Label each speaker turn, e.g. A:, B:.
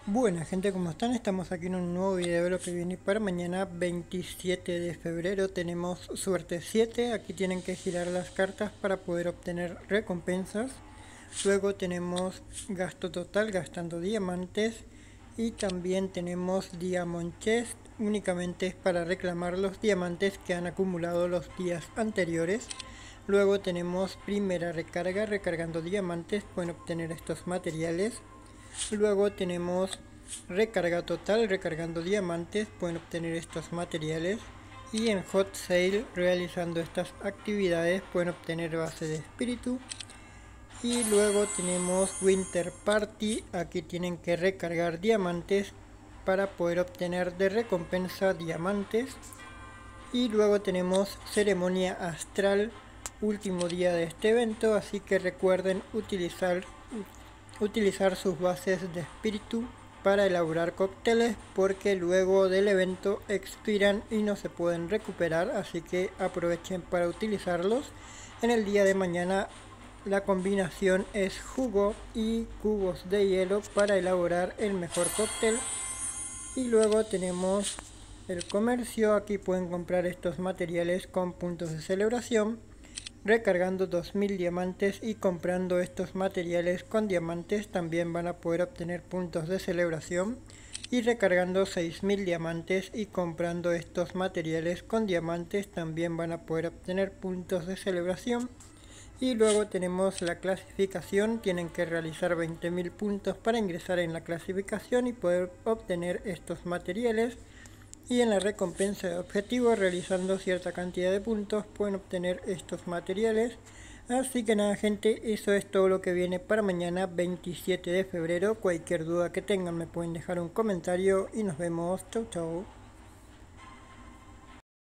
A: Buena gente, ¿cómo están? Estamos aquí en un nuevo video de lo que viene para mañana 27 de febrero. Tenemos suerte 7, aquí tienen que girar las cartas para poder obtener recompensas. Luego tenemos gasto total gastando diamantes y también tenemos Diamond Chest, únicamente es para reclamar los diamantes que han acumulado los días anteriores. Luego tenemos primera recarga, recargando diamantes pueden obtener estos materiales. Luego tenemos recarga total, recargando diamantes pueden obtener estos materiales. Y en Hot Sale, realizando estas actividades, pueden obtener base de espíritu. Y luego tenemos Winter Party, aquí tienen que recargar diamantes para poder obtener de recompensa diamantes. Y luego tenemos ceremonia astral, último día de este evento, así que recuerden utilizar sus bases de espíritu para elaborar cócteles, porque luego del evento expiran y no se pueden recuperar, así que aprovechen para utilizarlos. En el día de mañana la combinación es jugo y cubos de hielo para elaborar el mejor cóctel. Y luego tenemos el comercio, aquí pueden comprar estos materiales con puntos de celebración, recargando 2000 diamantes y comprando estos materiales con diamantes también van a poder obtener puntos de celebración, y recargando 6000 diamantes y comprando estos materiales con diamantes también van a poder obtener puntos de celebración. Y luego tenemos la clasificación, tienen que realizar 20.000 puntos para ingresar en la clasificación y poder obtener estos materiales. Y en la recompensa de objetivo, realizando cierta cantidad de puntos, pueden obtener estos materiales. Así que nada gente, eso es todo lo que viene para mañana 27 de febrero. Cualquier duda que tengan me pueden dejar un comentario y nos vemos. Chau chau.